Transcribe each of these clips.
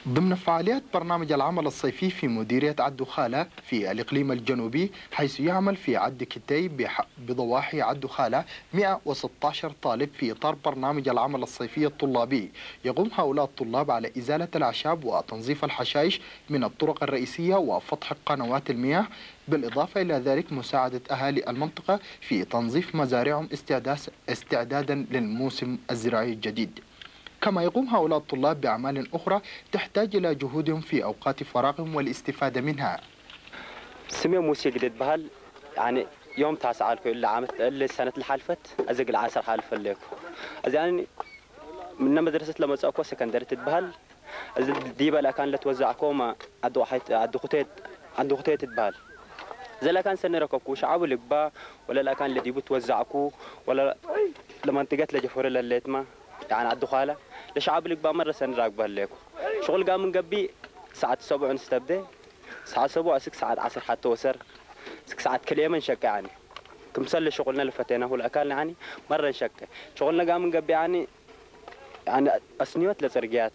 ضمن فعاليات برنامج العمل الصيفي في مديرية عدو خالة في الإقليم الجنوبي، حيث يعمل في عد كتي بضواحي عدو خالة 116 طالب في إطار برنامج العمل الصيفي الطلابي. يقوم هؤلاء الطلاب على إزالة الأعشاب وتنظيف الحشائش من الطرق الرئيسية وفتح قنوات المياه، بالإضافة إلى ذلك مساعدة أهالي المنطقة في تنظيف مزارعهم استعدادا للموسم الزراعي الجديد. كما يقوم هؤلاء الطلاب بأعمال أخرى تحتاج إلى جهودهم في أوقات فراغهم والاستفادة منها. سمي موسى جديد بهال يعني يوم 9 اللي عامت اللي السنة اللي حالفت أزق العصر حالف لكم يعني من مدرسة لما تسأكوا سكندرية بهال ديبا لا كان لتوزعكم عدو خطيت بهال زي لا كان سنة ركبكوا شعب لقبا ولا لا كان لديبو توزعكوا ولا لما انتقت لجفور الليتما يعني عدو خالة لشعب لقبا مرة سنة راكبها لكم شغل قام من قبي ساعة 7 نستبدأ ساعة 7 6 ساعات 10 حتى وصر 6 ساعات كلية نشك يعني كمسل شغلنا اللي فتينا هو الأكل يعني مرة نشك شغلنا قام من قبي يعني أسنيوت لسرقيات.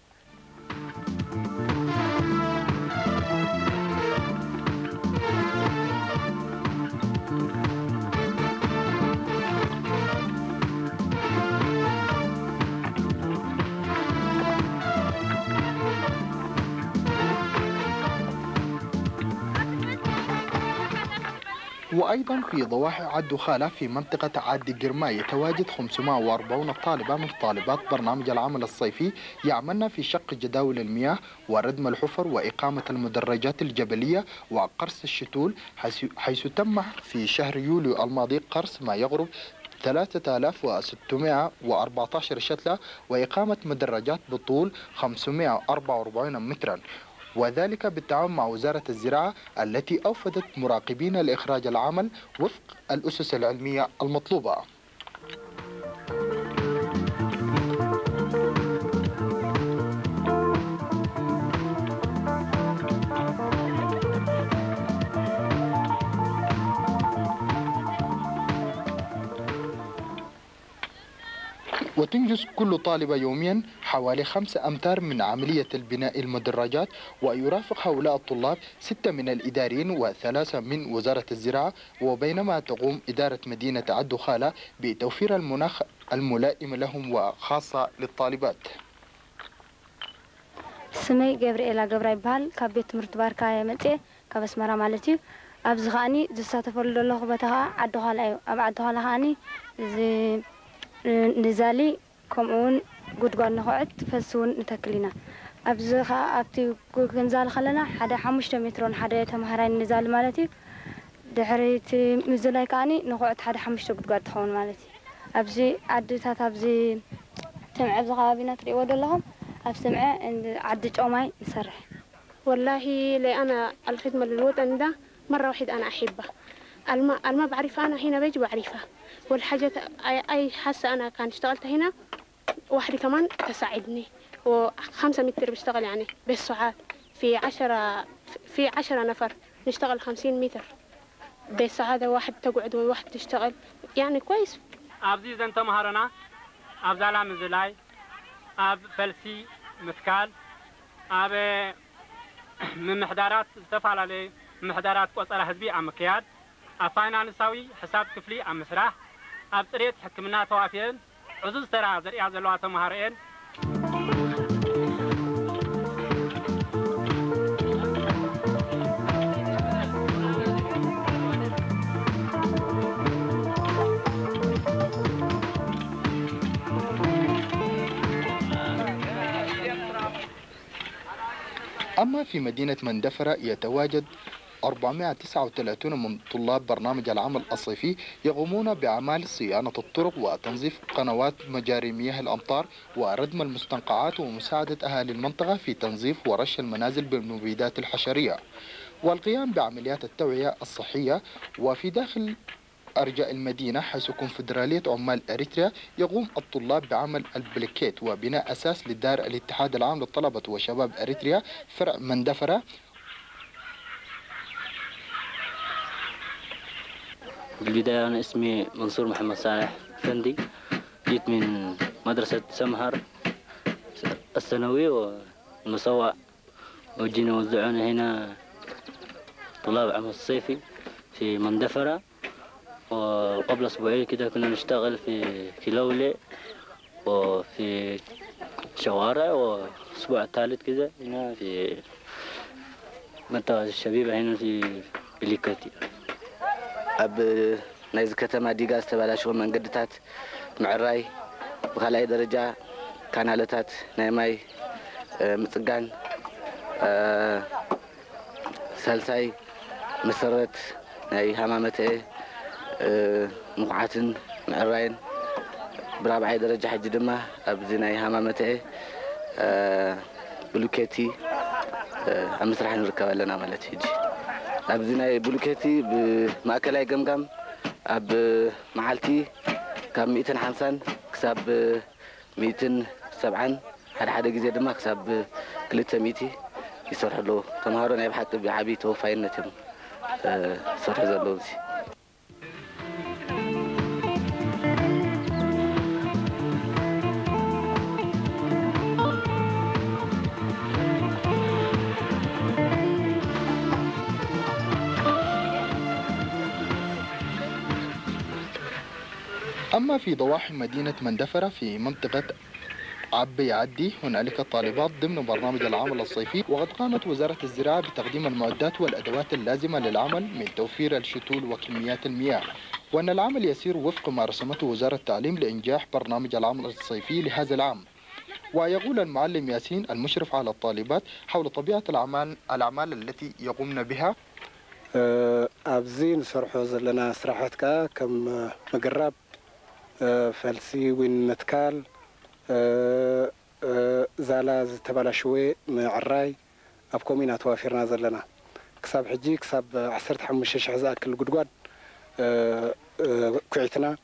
وأيضا في ضواحي عدو خالة في منطقة عد قرما يتواجد 540 طالبة من طالبات برنامج العمل الصيفي يعملن في شق جداول المياه وردم الحفر وإقامة المدرجات الجبلية وقرص الشتول، حيث تم في شهر يوليو الماضي قرص ما يقرب 3614 شتلة وإقامة مدرجات بطول 544 مترا، وذلك بالتعاون مع وزارة الزراعة التي أوفدت مراقبين لإخراج العمل وفق الأسس العلمية المطلوبة. وتنجز كل طالبة يوميا حوالي 5 أمتار من عملية البناء المدرجات، ويرافق هؤلاء الطلاب 6 من الإداريين و3 من وزارة الزراعة، وبينما تقوم إدارة مدينة عدو خالة بتوفير المناخ الملائم لهم وخاصة للطالبات. سمي جبريلا جبراي بال كابيت مرتباركا يمتي كبسمرا مالتي أبزغاني زساتفل الله بتها عدو خالة عدو خالة هاني زي نزالي كمون قد نقعد فسون نتكلينا أبزخ أبتي كنزال خلنا حدا 5 مترون حدا تمهرين نزال مالتي دحريت مزلاي كاني نقعد حدا 5 قد تخون مالتي أبزي عدتها أبزي تمع أبزخ بينا تريود لهم أبسمع عند عد جوماي نسرح. والله لي أنا الخدمة للوطن ده مرة واحد أنا أحبه الما بعرفها أنا هنا بيجي بعرفها، والحاجة أي حاسة أنا كان اشتغلت هنا واحدة كمان تساعدني و5 متر بشتغل يعني بالساعات في 10 نفر نشتغل 50 متر بالساعة، واحد تقعد وواحد تشتغل يعني كويس. أبزي زنت مهارنا أبزالا مزلاي أب فلسي مثكال أب من محدارات استفعل عليه محدارات قصر حزبي أمكياد فاينانساوي حساب كفلي أم مسرح أبطريت حكمنا توافين عزوز ترى زريعة زلوات مهارين. أما في مدينة مندفرة يتواجد 439 من طلاب برنامج العمل الصيفي يقومون بأعمال صيانة الطرق وتنظيف قنوات مجاري مياه الأمطار وردم المستنقعات ومساعدة أهالي المنطقة في تنظيف ورش المنازل بالمبيدات الحشرية والقيام بعمليات التوعية الصحية. وفي داخل أرجاء المدينة حيث كونفدرالية عمال أريتريا يقوم الطلاب بعمل البليكيت وبناء أساس لدار الاتحاد العام للطلبة وشباب أريتريا فرع مندفرة. بالبداية أنا اسمي منصور محمد صالح فندي، جيت من مدرسة سمهر الثانوي المسوع، وجينا وزعونا هنا طلاب عام الصيفي في مندفرة. وقبل أسبوعين كده كنا نشتغل في لولي وفي شوارع، والأسبوع الثالث كده هنا في منطقة الشبيبة هنا في بليكاتي. أب نايز كتما ديغا استبالاشو منقدتات معراي وخلاي درجة كانالتات نايماي مصقان سالساي مسرت ناي همامتي مقعاتن معراين برابعي درجة حج دما أبزي ناي همامتي بلوكيتي أمسرح نركب لنا مالت هيجي أبزي ناي بلوكيتي بمأكلاي قمقم أب معالتي كاب 250 كساب 270 حد جزء دما كساب 300 يصرح له تمهارون أي بحق بعبي توفاين نتم صرح زلوزي. أما في ضواحي مدينة مندفرة في منطقة عبي عدي هنالك طالبات ضمن برنامج العمل الصيفي، وقد قامت وزارة الزراعة بتقديم المعدات والأدوات اللازمة للعمل من توفير الشتول وكميات المياه، وأن العمل يسير وفق ما رسمته وزارة التعليم لإنجاح برنامج العمل الصيفي لهذا العام. ويقول المعلم ياسين المشرف على الطالبات حول طبيعة الأعمال التي يقومن بها. أبزي نسرحو زلنا سراحتك كم مقرب فلسي وين متكال زالا زتبالاشوي معراي أبكمينا توافرنا زلنا كساب حجي كساب 15 زاكل قدقاد كعتنا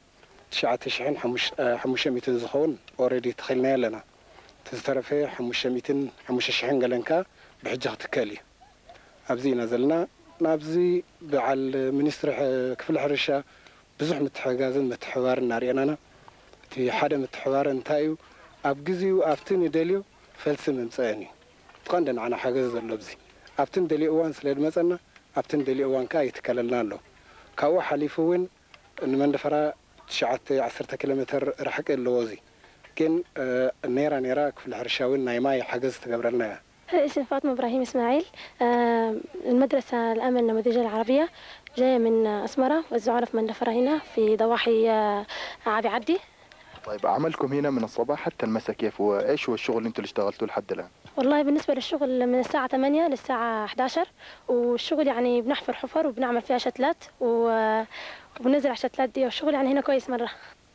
9,500 زخون أوريدي تخيلنا لنا تسترفي 500 قلنكا بحجة تكالي أبزي نزلنا نابزي بعل منستر كفل حرشة بزح متحجازن متحوار نارينا في حدا متحوار انتايو أبجزيو أفتني دليو فلسم مصاني تقندن أنا حاجز اللبزي أفتن دلي أوان سلاد مثلا أفتن دلي أوان كا يتكللنا له كاو حليفوين إن من دفرا 19 كيلومتر رحق اللوزي كن نيرا في الحرشاوين نايماي حاجز تقبرنا. اسمي فاطمة إبراهيم إسماعيل، المدرسة الأمل النموذجية العربية، جاية من أسمرة وزعنا في مندفرة هنا في ضواحي عبي عدي. طيب عملكم هنا من الصباح حتى المساء كيف، وإيش هو الشغل اللي أنتوا اشتغلتوه لحد الآن؟ والله بالنسبة للشغل من الساعة 8 للساعة 11، والشغل يعني بنحفر حفر وبنعمل فيها شتلات وبننزل على الشتلات دي، والشغل يعني هنا كويس مرة.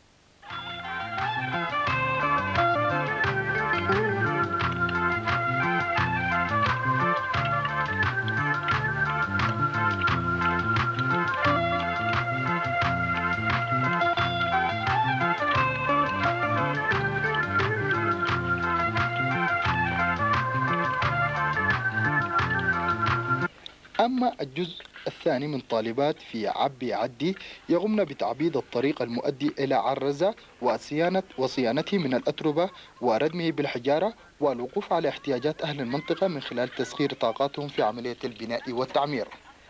أما الجزء الثاني من طالبات في عبي عدي يقومن بتعبيد الطريق المؤدي إلى عرزة وصيانته من الأتربة وردمه بالحجارة والوقوف على احتياجات أهل المنطقة من خلال تسخير طاقاتهم في عملية البناء والتعمير.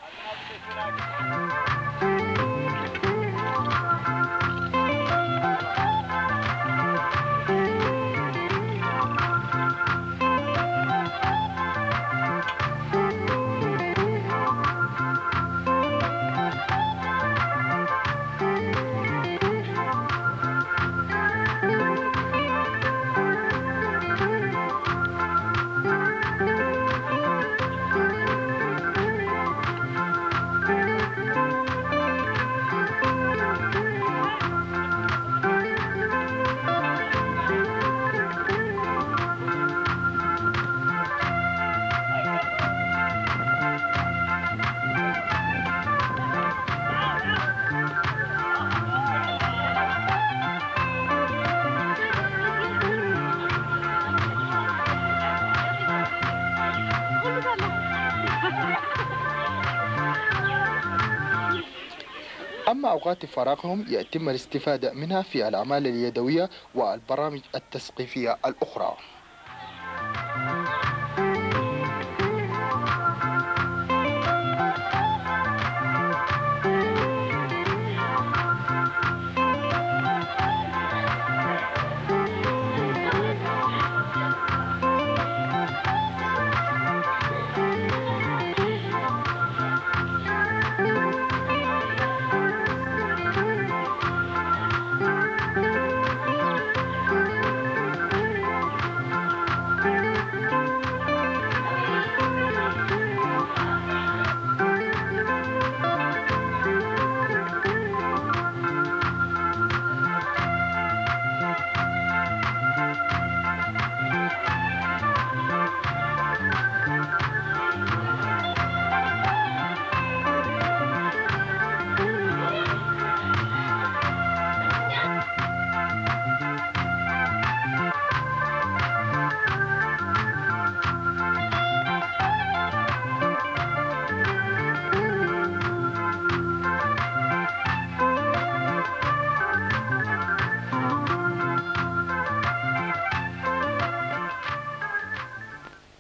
أما أوقات فراغهم يتم الاستفادة منها في الأعمال اليدوية والبرامج التثقيفية الأخرى.